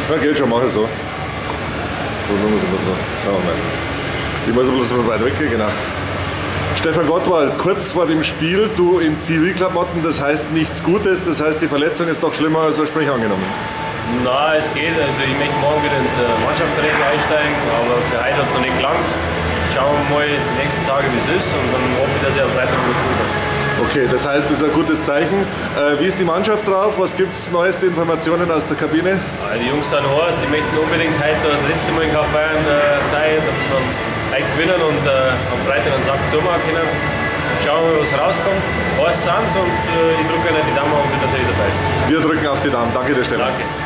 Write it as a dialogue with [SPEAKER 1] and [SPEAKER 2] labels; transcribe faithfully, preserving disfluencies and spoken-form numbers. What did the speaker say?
[SPEAKER 1] Na geht schon, mach ich so. So, so muss ich mal so. Schauen wir mal. Ich muss bloß mal weit weggehen, genau. Stefan Gottwald, kurz vor dem Spiel, du in Zivilklamotten, das heißt nichts Gutes, das heißt die Verletzung ist doch schlimmer als ursprünglich angenommen.
[SPEAKER 2] Na, es geht, also ich möchte morgen wieder ins Mannschaftsrennen einsteigen, aber für heute hat es noch nicht gelangt. Schauen wir mal die nächsten Tage, wie es ist, und dann hoffe ich, dass ich am Freitag wieder spiele.
[SPEAKER 1] Okay, das heißt, das ist ein gutes Zeichen. Äh, wie ist die Mannschaft drauf? Was gibt es neueste Informationen aus der Kabine?
[SPEAKER 2] Ja, die Jungs sind heiß, die möchten unbedingt heute das letzte Mal in Kaufbeuren äh, sein, dann heute gewinnen und äh, am Freitag einen Sack zumachen können. Schauen wir mal, was rauskommt. Heiß sind sie und äh, ich drücke ihnen die Daumen und bin natürlich dabei.
[SPEAKER 1] Wir drücken auf die Daumen. Danke dir, Stefan.
[SPEAKER 2] Danke.